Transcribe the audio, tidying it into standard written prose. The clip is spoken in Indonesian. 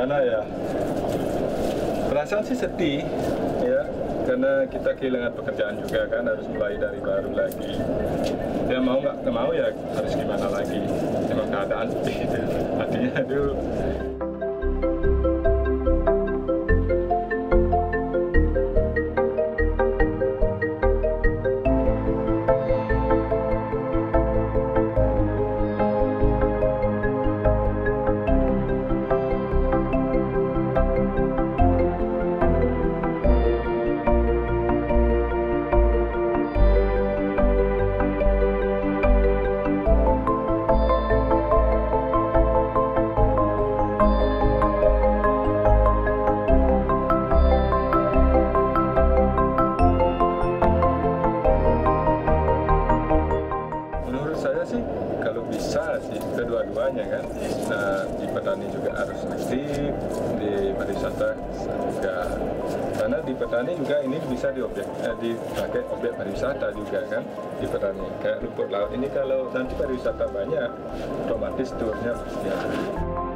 gimana ya? Perasaan sih sedih ya, karena kita kehilangan pekerjaan juga kan, harus mulai dari baru lagi. Ya mau nggak mau ya harus gimana lagi, emang keadaan seperti itu. Artinya aduh. Kalau bisa sih kedua-duanya kan, nah, di petani juga harus aktif, di pariwisata juga, karena di petani juga ini bisa dipakai objek pariwisata juga kan, di petani kayak rumput laut ini kalau nanti pariwisata banyak otomatis turunnya pasti ada.